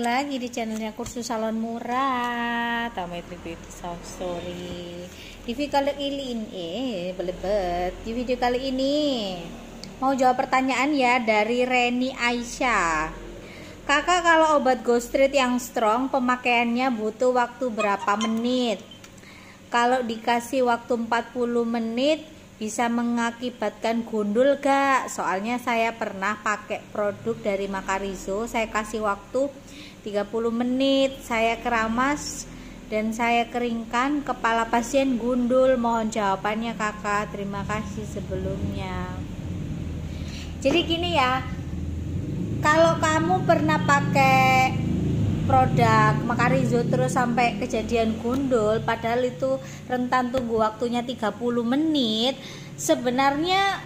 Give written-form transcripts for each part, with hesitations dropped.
lagi di channelnya Kursus Salon Murah Tametri Beauty Story. Di video kali ini mau jawab pertanyaan ya dari Reni Aisyah. Kakak, kalau obat Go Straight yang strong pemakaiannya butuh waktu berapa menit? Kalau dikasih waktu 40 menit bisa mengakibatkan gundul gak? Soalnya saya pernah pakai produk dari Makarizo, saya kasih waktu 30 menit, saya keramas dan saya keringkan, kepala pasien gundul. Mohon jawabannya kakak, terima kasih sebelumnya. Jadi gini ya, kalau kamu pernah pakai produk Makarizo terus sampai kejadian gundul, padahal itu rentan tunggu waktunya 30 menit, sebenarnya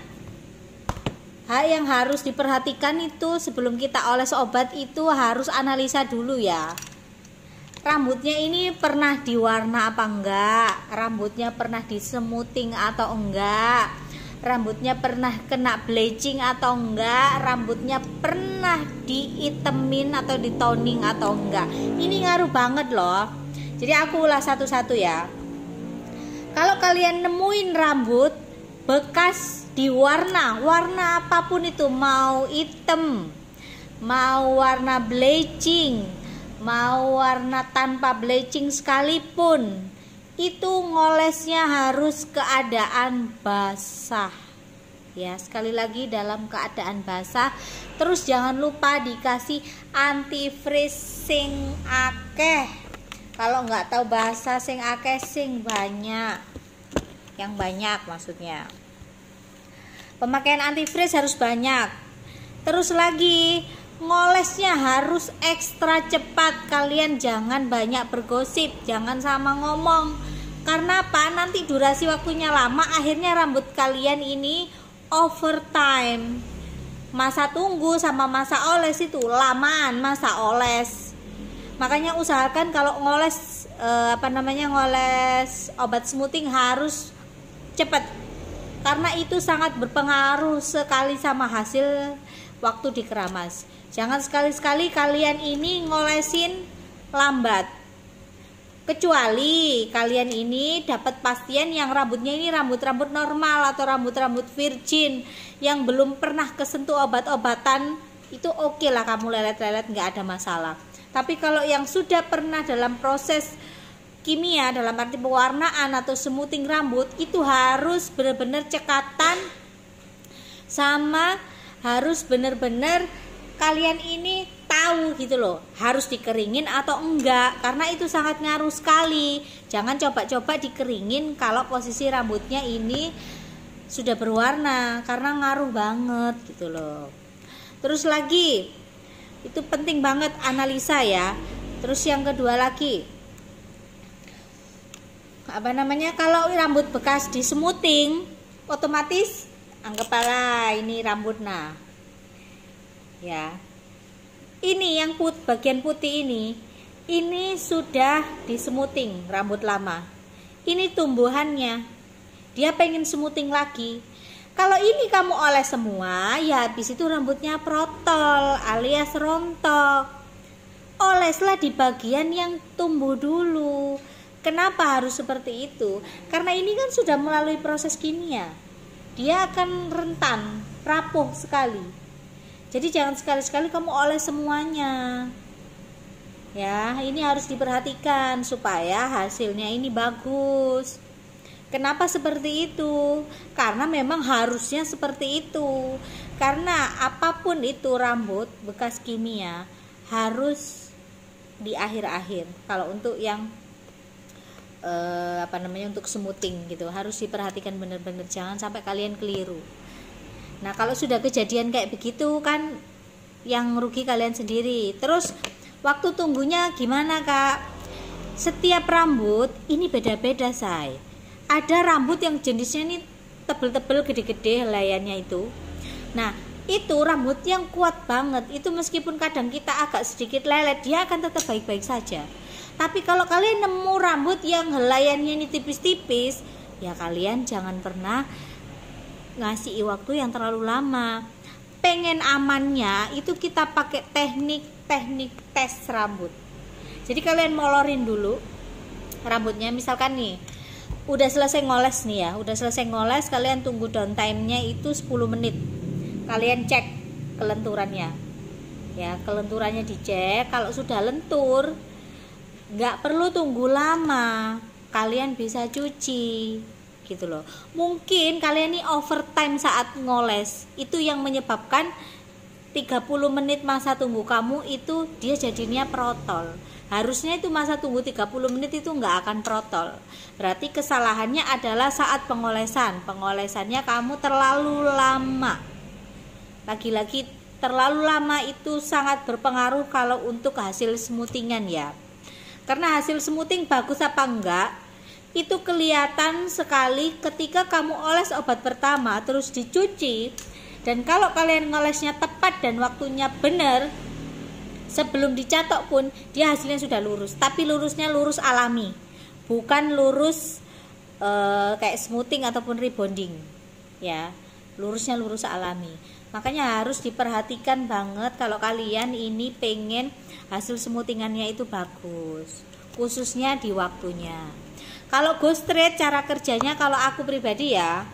hal yang harus diperhatikan itu sebelum kita oles obat itu harus analisa dulu ya. Rambutnya ini pernah diwarna apa enggak? Rambutnya pernah disemuting atau enggak? Rambutnya pernah kena bleaching atau enggak? Rambutnya pernah diitemin atau ditoning atau enggak? Ini ngaruh banget loh. Jadi aku ulas satu-satu ya. Kalau kalian nemuin rambut bekas diwarna, warna apapun itu, mau hitam, mau warna bleaching, mau warna tanpa bleaching sekalipun, itu ngolesnya harus keadaan basah ya, sekali lagi dalam keadaan basah. Terus jangan lupa dikasih antifreeze sing akeh. Kalau nggak tahu bahasa sing akeh, sing banyak, yang banyak maksudnya. Pemakaian antifreeze harus banyak. Terus lagi ngolesnya harus ekstra cepat. Kalian jangan banyak bergosip, jangan sama ngomong. Karena apa? Nanti durasi waktunya lama, akhirnya rambut kalian ini overtime. Masa tunggu sama masa oles itu lamaan masa oles. Makanya usahakan kalau ngoles ngoles obat smoothing harus cepat. Karena itu sangat berpengaruh sekali sama hasil waktu dikeramas. Jangan sekali-sekali kalian ini ngolesin lambat. Kecuali kalian ini dapat pasien yang rambutnya ini rambut-rambut normal atau rambut-rambut virgin yang belum pernah kesentuh obat-obatan, itu oke lah kamu lelet-lelet, nggak ada masalah. Tapi kalau yang sudah pernah dalam proses kimia, dalam arti pewarnaan atau smoothing rambut, itu harus benar-benar cekatan, sama harus benar-benar kalian ini tahu gitu loh, harus dikeringin atau enggak, karena itu sangat ngaruh sekali. Jangan coba-coba dikeringin kalau posisi rambutnya ini sudah berwarna, karena ngaruh banget gitu loh. Terus lagi, itu penting banget analisa ya. Terus yang kedua lagi, kalau rambut bekas di smoothing, otomatis anggaplah ini rambut ya, ini yang bagian putih ini sudah di smoothing rambut lama, ini tumbuhannya dia pengen smoothing lagi. Kalau ini kamu oles semua ya, habis itu rambutnya protol alias rontok. Oleslah di bagian yang tumbuh dulu. Kenapa harus seperti itu? Karena ini kan sudah melalui proses kimia, dia akan rentan rapuh sekali. Jadi jangan sekali-sekali kamu oles semuanya ya, ini harus diperhatikan supaya hasilnya ini bagus. Kenapa seperti itu? Karena memang harusnya seperti itu. Karena apapun itu rambut bekas kimia harus di akhir-akhir. Kalau untuk yang untuk smoothing gitu harus diperhatikan benar-benar, jangan sampai kalian keliru. Nah, kalau sudah kejadian kayak begitu kan yang rugi kalian sendiri. Terus waktu tunggunya gimana kak? Setiap rambut ini beda-beda say. Ada rambut yang jenisnya ini tebel-tebel, gede-gede helaiannya itu. Nah, itu rambut yang kuat banget. Itu meskipun kadang kita agak sedikit lelet, dia akan tetap baik-baik saja. Tapi kalau kalian nemu rambut yang helaiannya ini tipis-tipis, ya kalian jangan pernah ngasih waktu yang terlalu lama. Pengen amannya itu kita pakai teknik teknik tes rambut. Jadi kalian molorin dulu rambutnya, misalkan nih udah selesai ngoles nih ya, udah selesai ngoles, kalian tunggu downtime-nya itu 10 menit. Kalian cek kelenturannya. Ya, kelenturannya dicek. Kalau sudah lentur, nggak perlu tunggu lama, kalian bisa cuci gitu loh. Mungkin kalian ini overtime saat ngoles, itu yang menyebabkan 30 menit masa tunggu kamu itu dia jadinya protol. Harusnya itu masa tunggu 30 menit itu nggak akan protol. Berarti kesalahannya adalah saat pengolesan. Pengolesannya kamu terlalu lama. Lagi-lagi terlalu lama itu sangat berpengaruh kalau untuk hasil smoothingan ya. Karena hasil smoothing bagus apa enggak itu kelihatan sekali ketika kamu oles obat pertama terus dicuci. Dan kalau kalian ngolesnya tepat dan waktunya benar, sebelum dicatok pun dia hasilnya sudah lurus. Tapi lurusnya lurus alami, bukan lurus kayak smoothing ataupun rebonding ya. Lurusnya lurus alami. Makanya harus diperhatikan banget kalau kalian ini pengen hasil smoothingannya itu bagus, khususnya di waktunya. Kalau go straight cara kerjanya, kalau aku pribadi ya,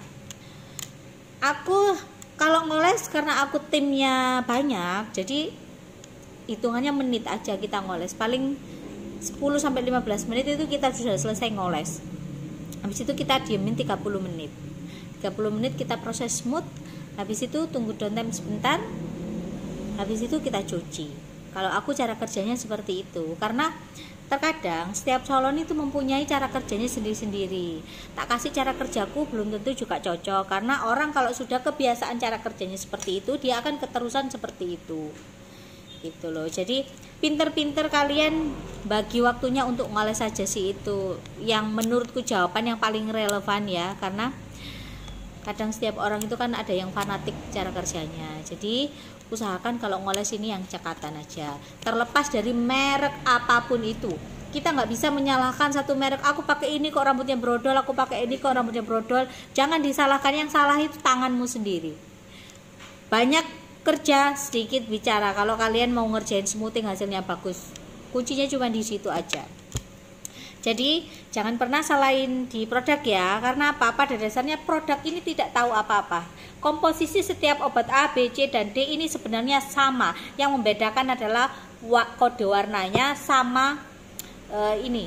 aku kalau ngoles karena aku timnya banyak, jadi hitungannya menit aja kita ngoles. Paling 10-15 menit itu kita sudah selesai ngoles. Habis itu kita diemin 30 menit. 30 menit kita proses smooth. Habis itu tunggu downtime sebentar. Habis itu kita cuci. Kalau aku cara kerjanya seperti itu. Karena terkadang setiap salon itu mempunyai cara kerjanya sendiri-sendiri. Tak kasih cara kerjaku belum tentu juga cocok. Karena orang kalau sudah kebiasaan cara kerjanya seperti itu, dia akan keterusan seperti itu. Gitu loh. Jadi pinter-pinter kalian bagi waktunya untuk ngoles saja sih, itu yang menurutku jawaban yang paling relevan ya. Karena kadang setiap orang itu kan ada yang fanatik cara kerjanya. Jadi usahakan kalau ngoles ini yang cekatan aja, terlepas dari merek apapun itu. Kita nggak bisa menyalahkan satu merek, aku pakai ini kok rambutnya brodol, aku pakai ini kok rambutnya brodol. Jangan disalahkan, yang salah itu tanganmu sendiri. Banyak kerja, sedikit bicara. Kalau kalian mau ngerjain smoothing hasilnya bagus, kuncinya cuma di situ aja. Jadi jangan pernah salahin di produk ya, karena apa? Pada dasarnya produk ini tidak tahu apa-apa. Komposisi setiap obat A, B, C, dan D ini sebenarnya sama. Yang membedakan adalah kode warnanya sama ini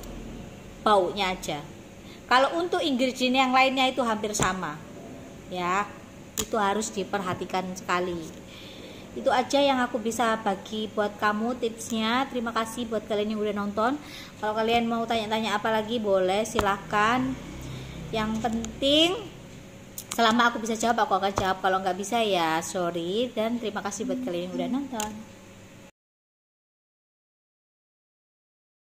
baunya aja. Kalau untuk ingredient yang lainnya itu hampir sama ya. Itu harus diperhatikan sekali. Itu aja yang aku bisa bagi buat kamu tipsnya. Terima kasih buat kalian yang udah nonton. Kalau kalian mau tanya-tanya apa lagi boleh, silahkan. Yang penting selama aku bisa jawab aku akan jawab. Kalau nggak bisa ya sorry. Dan terima kasih buat kalian yang udah nonton.